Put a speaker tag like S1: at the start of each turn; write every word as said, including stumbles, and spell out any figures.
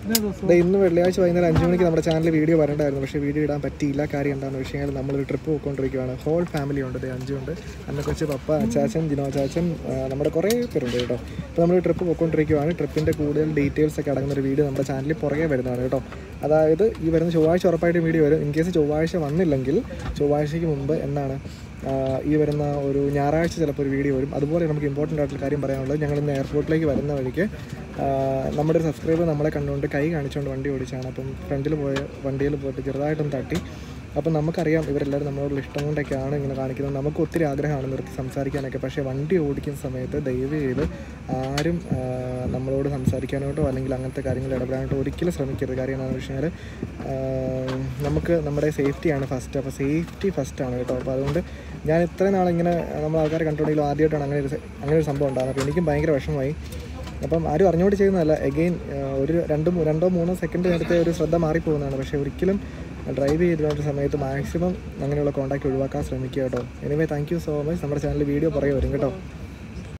S1: ഇന്ന് വെള്ളിയാഴ്ച വൈകുന്നേരം അഞ്ച് മണിക്ക് നമ്മുടെ ചാനലിൽ വീഡിയോ വരണ്ടായിരുന്നു, പക്ഷേ വീഡിയോ ഇടാൻ പറ്റിയില്ല. കാര്യം എന്താണെന്ന് വെച്ച് കഴിഞ്ഞാൽ നമ്മളൊരു ട്രിപ്പ് പോയിക്കൊണ്ടിരിക്കുകയാണ്. ഹോൾ ഫാമിലി ഉണ്ട്, അഞ്ചുണ്ട്, അന്നക്കൊച്ച്, പപ്പ, അച്ചാച്ചൻ, ജിനോ ചാച്ചൻ, നമ്മുടെ കുറേ പേരുണ്ട് കേട്ടോ. അപ്പോൾ നമ്മൾ ട്രിപ്പ് പോയിക്കൊണ്ടിരിക്കുകയാണ്. ട്രിപ്പിൻ്റെ കൂടുതൽ ഡീറ്റെയിൽസ് ഒക്കെ അടങ്ങുന്നൊരു വീഡിയോ നമ്മുടെ ചാനലിൽ പുറകെ വരുന്നതാണ് കേട്ടോ. അതായത് ഈ വരുന്ന ചൊവ്വാഴ്ച ഉറപ്പായിട്ട് വീഡിയോ വരും. ഇൻ കേസ് ചൊവ്വാഴ്ച വന്നില്ലെങ്കിൽ ചൊവ്വാഴ്ചയ്ക്ക് മുമ്പ് എന്നാണ് ഈ വരുന്ന ഒരു ഞായറാഴ്ച ചിലപ്പോൾ ഒരു വീഡിയോ വരും. അതുപോലെ നമുക്ക് ഇമ്പോർട്ടൻ്റ് ആയിട്ടുള്ള കാര്യം പറയാനുള്ളത്, ഞങ്ങൾ ഇന്ന് എയർപോർട്ടിലേക്ക് വരുന്ന വഴിക്ക് നമ്മുടെ ഒരു സബ്സ്ക്രൈബർ നമ്മളെ കണ്ടുകൊണ്ട് കൈ കാണിച്ചുകൊണ്ട് വണ്ടി ഓടിച്ചാണ്. അപ്പം ഫ്രണ്ടിൽ പോയ വണ്ടിയിൽ പോയിട്ട് ചെറുതായിട്ടൊന്ന് തട്ടി. അപ്പം നമുക്കറിയാം ഇവരെല്ലാവരും നമ്മളോടുള്ള ഇഷ്ടം കൊണ്ടൊക്കെയാണ് ഇങ്ങനെ കാണിക്കുന്നത്. നമുക്ക് ഒത്തിരി ആഗ്രഹമാണ് നിർത്തി സംസാരിക്കാനൊക്കെ. പക്ഷേ വണ്ടി ഓടിക്കുന്ന സമയത്ത് ദയവ് ചെയ്ത് ആരും നമ്മളോട് സംസാരിക്കാനോട്ടോ അല്ലെങ്കിൽ അങ്ങനത്തെ കാര്യങ്ങൾ ഇടപെടാനോട്ടോ ഒരിക്കലും ശ്രമിക്കരുത്. കാര്യം എന്താണെന്ന് വെച്ച് കഴിഞ്ഞാൽ നമുക്ക് നമ്മുടെ സേഫ്റ്റിയാണ് ഫസ്റ്റ്. അപ്പോൾ സേഫ്റ്റി ഫസ്റ്റാണ് കേട്ടോ. അപ്പോൾ അതുകൊണ്ട് ഞാൻ ഇത്രയും നാളിങ്ങനെ നമ്മൾ ആൾക്കാരെ കണ്ടുകൊണ്ടെങ്കിലും ആദ്യമായിട്ടാണ് അങ്ങനെ ഒരു അങ്ങനെ ഒരു സംഭവം ഉണ്ടാകുന്നത്. അപ്പോൾ എനിക്കും ഭയങ്കര വിഷമമായി. അപ്പം ആരും അറിഞ്ഞുകൊണ്ട് ചെയ്യുന്നതല്ല. എഗെയിൻ ഒരു രണ്ടോ രണ്ടോ മൂന്നോ സെക്കൻഡ് നേരത്തെ ഒരു ശ്രദ്ധ മാറിപ്പോകുന്നതാണ്. പക്ഷേ ഒരിക്കലും ഡ്രൈവ് ചെയ്തിരുന്ന സമയത്ത് മാക്സിമം അങ്ങനെയുള്ള കോൺടാക്റ്റ് ഒഴിവാക്കാൻ ശ്രമിക്കുക കേട്ടോ. Anyway thank you so much. നമ്മുടെ ചാനലിൽ വീഡിയോ പറയുക വരും കേട്ടോ.